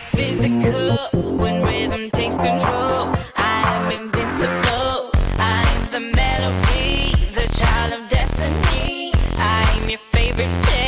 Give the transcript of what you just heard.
physical when rhythm takes control. I am invincible. I am the melody, the child of destiny. I am your favorite